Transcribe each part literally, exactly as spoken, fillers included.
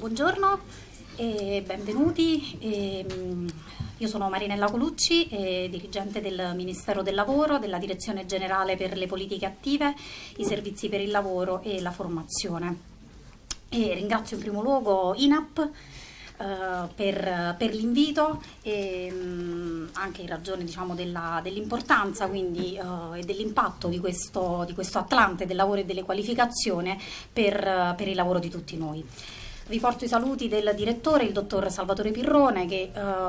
Buongiorno e benvenuti. E, mh, io sono Marinella Colucci, eh, dirigente del Ministero del Lavoro, della Direzione Generale per le Politiche Attive, i Servizi per il Lavoro e la Formazione. E ringrazio in primo luogo I N A P Uh, per, per l'invito e um, anche in ragione, diciamo, della, dell'importanza quindi uh, e dell'impatto di questo, di questo Atlante del lavoro e delle qualificazioni per, uh, per il lavoro di tutti noi. Riporto i saluti del direttore, il dottor Salvatore Pirrone, che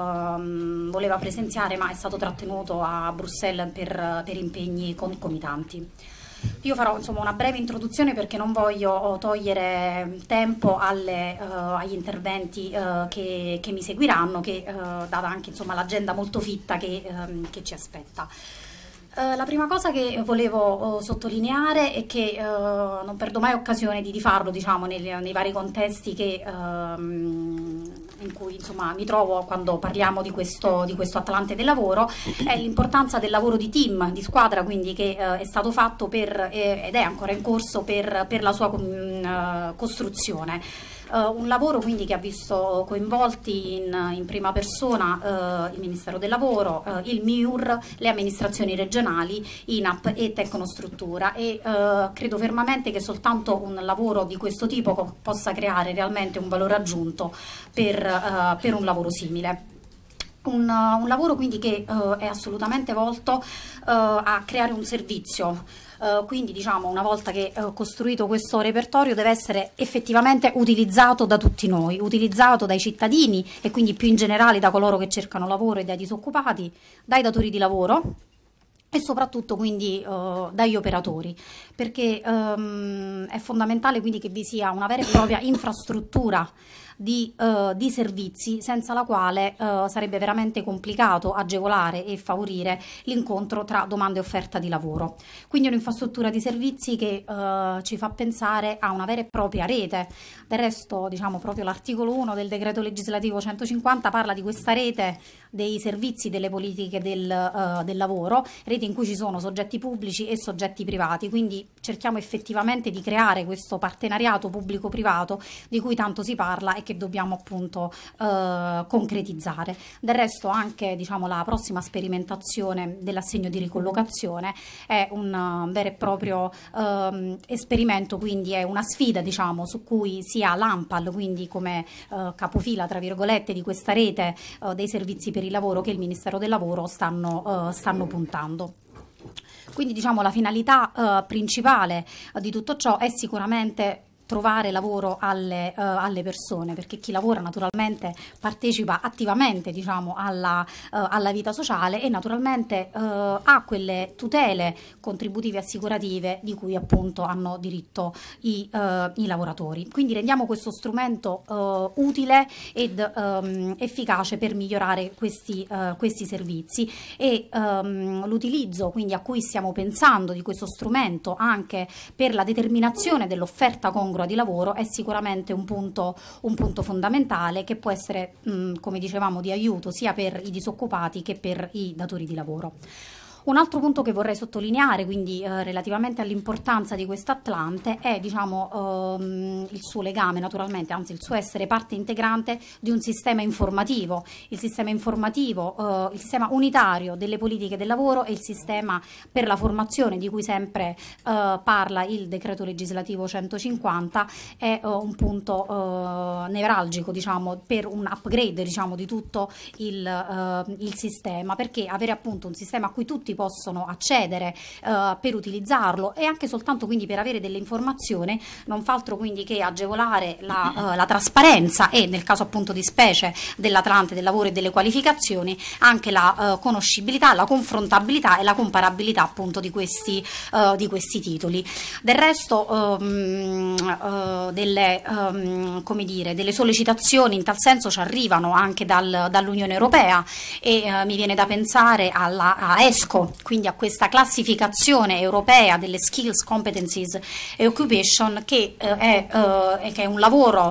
uh, voleva presenziare ma è stato trattenuto a Bruxelles per, per impegni concomitanti. Io farò insomma una breve introduzione perché non voglio togliere tempo alle, uh, agli interventi uh, che, che mi seguiranno, che uh, data anche l'agenda molto fitta che, um, che ci aspetta. Uh, la prima cosa che volevo uh, sottolineare è che uh, non perdo mai occasione di, di farlo, diciamo, nei, nei vari contesti che, uh, in cui insomma, mi trovo quando parliamo di questo, di questo Atlante del lavoro, è l'importanza del lavoro di team, di squadra, quindi che uh, è stato fatto per, eh, ed è ancora in corso per, per la sua uh, costruzione. Uh, un lavoro quindi che ha visto coinvolti in, in prima persona uh, il Ministero del Lavoro, uh, il M I U R, le amministrazioni regionali, I N A P e Tecnostruttura, e uh, credo fermamente che soltanto un lavoro di questo tipo possa creare realmente un valore aggiunto per, uh, per un lavoro simile. Un, uh, un lavoro quindi che uh, è assolutamente volto uh, a creare un servizio. Uh, quindi diciamo una volta che ho uh, costruito questo repertorio deve essere effettivamente utilizzato da tutti noi, utilizzato dai cittadini e quindi più in generale da coloro che cercano lavoro e dai disoccupati, dai datori di lavoro e soprattutto quindi uh, dagli operatori, perché um, è fondamentale quindi che vi sia una vera e propria infrastruttura Di, uh, di servizi senza la quale uh, sarebbe veramente complicato agevolare e favorire l'incontro tra domanda e offerta di lavoro. Quindi un'infrastruttura di servizi che uh, ci fa pensare a una vera e propria rete. Del resto, diciamo, proprio l'articolo uno del decreto legislativo centocinquanta parla di questa rete dei servizi delle politiche del, uh, del lavoro, rete in cui ci sono soggetti pubblici e soggetti privati, quindi cerchiamo effettivamente di creare questo partenariato pubblico-privato di cui tanto si parla e che dobbiamo appunto eh, concretizzare. Del resto anche, diciamo, la prossima sperimentazione dell'assegno di ricollocazione è un uh, vero e proprio uh, esperimento, quindi è una sfida, diciamo, su cui sia l'ANPAL, quindi come uh, capofila tra virgolette di questa rete uh, dei servizi per il lavoro, che il Ministero del Lavoro stanno, uh, stanno puntando. Quindi diciamo la finalità uh, principale uh, di tutto ciò è sicuramente trovare lavoro alle, uh, alle persone, perché chi lavora naturalmente partecipa attivamente, diciamo, alla, uh, alla vita sociale e naturalmente uh, ha quelle tutele contributive assicurative di cui appunto hanno diritto i, uh, i lavoratori. Quindi rendiamo questo strumento uh, utile ed um, efficace per migliorare questi, uh, questi servizi e um, l'utilizzo quindi a cui stiamo pensando di questo strumento anche per la determinazione dell'offerta congrua di lavoro è sicuramente un punto, un punto fondamentale che può essere, mh, come dicevamo, di aiuto sia per i disoccupati che per i datori di lavoro. Un altro punto che vorrei sottolineare, quindi eh, relativamente all'importanza di questo Atlante, è, diciamo, ehm, il suo legame naturalmente, anzi il suo essere parte integrante di un sistema informativo, il sistema informativo, eh, il sistema unitario delle politiche del lavoro e il sistema per la formazione di cui sempre eh, parla il decreto legislativo centocinquanta, è eh, un punto eh, nevralgico, diciamo, per un upgrade, diciamo, di tutto il, eh, il sistema, perché avere appunto un sistema a cui tutti possono accedere uh, per utilizzarlo e anche soltanto quindi per avere delle informazioni non fa altro quindi che agevolare la, uh, la trasparenza e nel caso appunto di specie dell'Atlante del lavoro e delle qualificazioni anche la uh, conoscibilità, la confrontabilità e la comparabilità appunto di questi, uh, di questi titoli. Del resto um, uh, delle, um, come dire, delle sollecitazioni in tal senso ci arrivano anche dal, dall'Unione Europea e uh, mi viene da pensare alla, a ESCO, quindi a questa classificazione europea delle skills, competencies e occupation che, eh, è, eh, che è un lavoro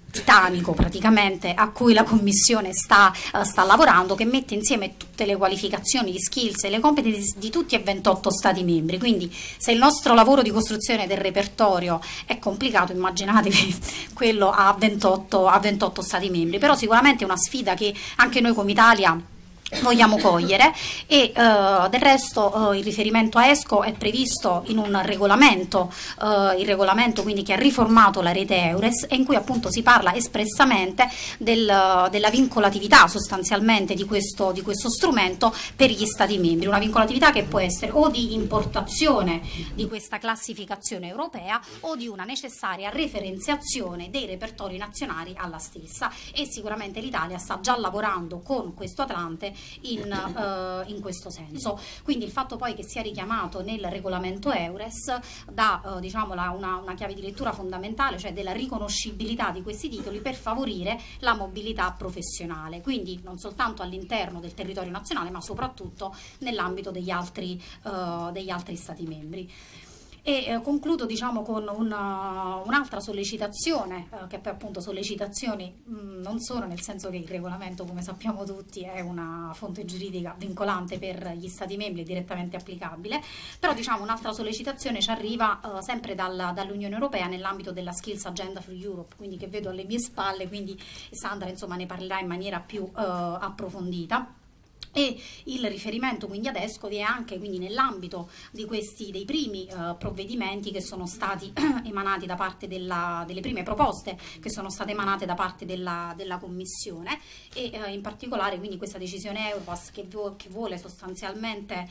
titanico praticamente a cui la Commissione sta, uh, sta lavorando, che mette insieme tutte le qualificazioni, le skills e le competenze di tutti e ventotto Stati membri. Quindi se il nostro lavoro di costruzione del repertorio è complicato, immaginatevi quello a ventotto, a ventotto Stati membri. Però sicuramente è una sfida che anche noi come Italia vogliamo cogliere, e uh, del resto uh, il riferimento a ESCO è previsto in un regolamento, uh, il regolamento quindi che ha riformato la rete EURES, e in cui appunto si parla espressamente del, della vincolatività sostanzialmente di questo, di questo strumento per gli Stati membri, una vincolatività che può essere o di importazione di questa classificazione europea o di una necessaria referenziazione dei repertori nazionali alla stessa, e sicuramente l'Italia sta già lavorando con questo Atlante In, uh, in questo senso. Quindi il fatto poi che sia richiamato nel regolamento EURES dà uh, diciamo la, una, una chiave di lettura fondamentale, cioè della riconoscibilità di questi titoli per favorire la mobilità professionale, quindi non soltanto all'interno del territorio nazionale ma soprattutto nell'ambito degli altri, uh, degli altri Stati membri. E eh, concludo diciamo con un'altra sollecitazione, eh, che poi appunto sollecitazioni mh, non sono, nel senso che il regolamento, come sappiamo tutti, è una fonte giuridica vincolante per gli Stati membri, direttamente applicabile, però diciamo un'altra sollecitazione ci arriva eh, sempre dal, dall'Unione Europea nell'ambito della Skills Agenda for Europe, quindi che vedo alle mie spalle, quindi Sandra insomma ne parlerà in maniera più eh, approfondita. E il riferimento quindi ad ESCO è anche quindi nell'ambito di questi dei primi eh, provvedimenti che sono stati emanati da parte della, delle prime proposte che sono state emanate da parte della, della Commissione, e eh, in particolare quindi questa decisione Europass che, vo che vuole sostanzialmente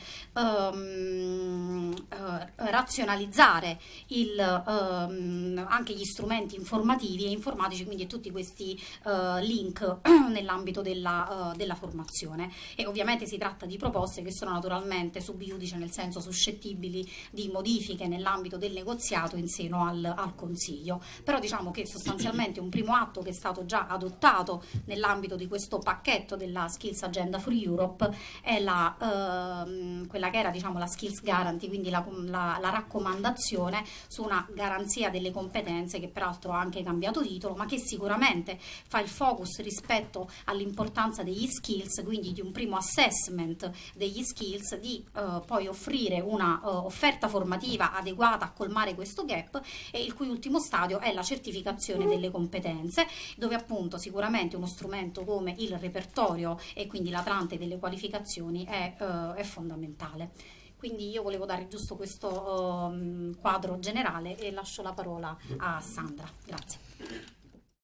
ehm, eh, razionalizzare il, ehm, anche gli strumenti informativi e informatici, quindi tutti questi eh, link nell'ambito della, uh, della formazione. E ovviamente si tratta di proposte che sono naturalmente sub iudice, nel senso suscettibili di modifiche nell'ambito del negoziato in seno al, al Consiglio, però diciamo che sostanzialmente un primo atto che è stato già adottato nell'ambito di questo pacchetto della Skills Agenda for Europe è la, ehm, quella che era diciamo la Skills Guarantee, quindi la, la, la raccomandazione su una garanzia delle competenze, che peraltro ha anche cambiato titolo, ma che sicuramente fa il focus rispetto all'importanza degli skills, quindi di un primo assessment degli skills, di eh, poi offrire una uh, offerta formativa adeguata a colmare questo gap, e il cui ultimo stadio è la certificazione delle competenze, dove appunto sicuramente uno strumento come il repertorio e quindi l'Atlante delle qualificazioni è, uh, è fondamentale. Quindi io volevo dare giusto questo um, quadro generale e lascio la parola a Sandra. Grazie.